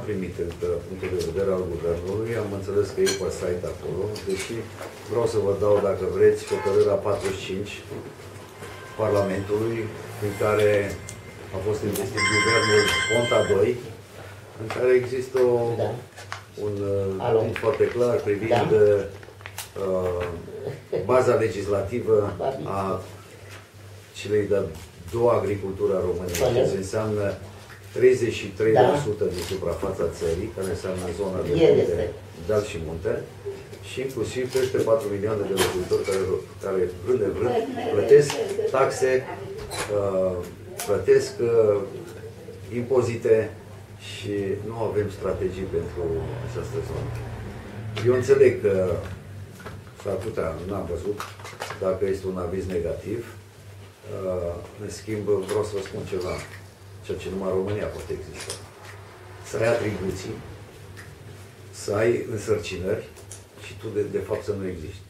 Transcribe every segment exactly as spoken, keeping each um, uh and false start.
primit încă punctul de vedere al Guvernului, am înțeles că e pe site acolo, deși vreau să vă dau, dacă vreți, hotărârea patruzeci și cinci Parlamentului, prin care a fost investit Guvernul Ponta doi, în care există o, da. un punct foarte clar privind da. uh, baza legislativă a celei de-a doua agricultură a României, ce înseamnă treizeci și trei la sută da. din suprafața țării, care înseamnă zona de munte, deal și munte, și inclusiv peste patru milioane de locuitori care, care vrând de vrând, plătesc taxe, uh, plătesc uh, impozite și nu avem strategii pentru această zonă. Eu înțeleg că statutul n-am văzut dacă este un aviz negativ. Uh, în schimb, vreau să vă spun ceva, ceea ce numai România poate exista. Să ai atribuții, să ai însărcinări și tu, de, de fapt, să nu existi.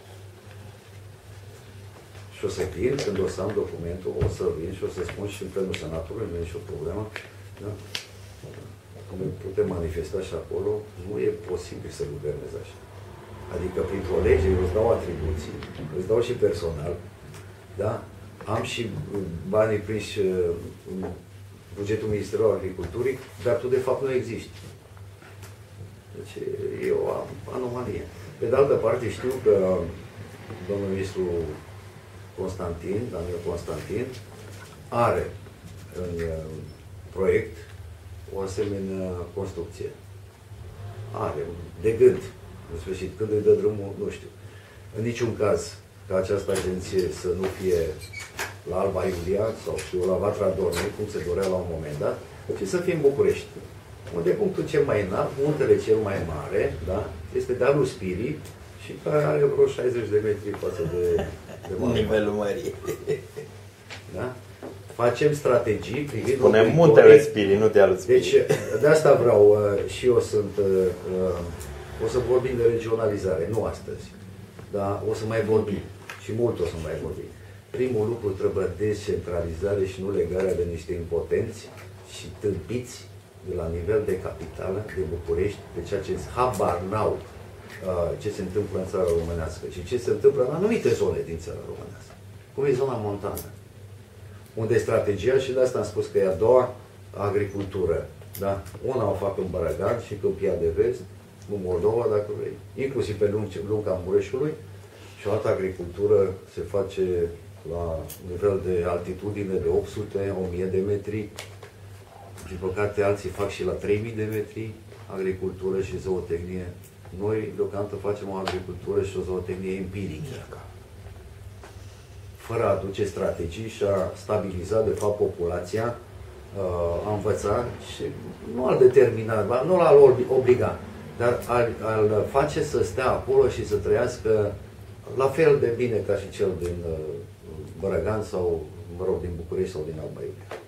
Și o să vin, când o să am documentul, o să vin și o să spun și în plenul Senatului, nu e nicio problemă. Da? Putem manifesta și acolo, nu e posibil să guvernezi așa. Adică, printr-o lege, eu îți dau atribuții, îți dau și personal, da? Am și banii prinși în bugetul Ministerului Agriculturii, dar tu de fapt nu existi. Deci e o anomalie. Pe de altă parte știu că domnul ministru Constantin, Daniel Constantin, are în proiect o asemenea construcție. Are, de gând, în sfârșit, când îi dă drumul, nu știu. În niciun caz ca această agenție să nu fie la Alba Iulia sau știu, la Vatra Dornei, cum se dorea la un moment dat, ci să fie în București. Unde punctul cel mai înalt, muntele cel mai mare, da, este dealul Spirii și care are vreo șaizeci de metri față de, de mare. Nivelul mării. Da? Facem strategii privind... Punem muntele Spirii, nu dealul Spirii. Deci, de asta vreau uh, și eu sunt... Uh, o să vorbim de regionalizare, nu astăzi. Dar o să mai vorbim. Și mult o să mai vorbim. Primul lucru trebuie descentralizare și nu legarea de niște impotenți și tâmpiți de la nivel de capitală, de București, de ceea ce habar n-au uh, ce se întâmplă în țara românească și ce se întâmplă în anumite zone din țara românească. Cum e zona montană, unde strategia, și de asta am spus că e a doua agricultură. Da? Una o fac în Bărăgan și Câmpia de Vest, în Moldova, dacă vrei, inclusiv pe lunga Mureșului, și o altă agricultură se face la nivel de altitudine de opt sute la o mie de metri. Din păcate, alții fac și la trei mii de metri agricultură și zootehnie. Noi, deocamdată, facem o agricultură și o zootehnie empirică, fără a aduce strategii și a stabiliza, de fapt, populația, a învăța și nu al determina, nu al obliga, dar al, al face să stea acolo și să trăiască la fel de bine ca și cel din Bărăgan sau, mă rog, din București sau din Alba Iulia.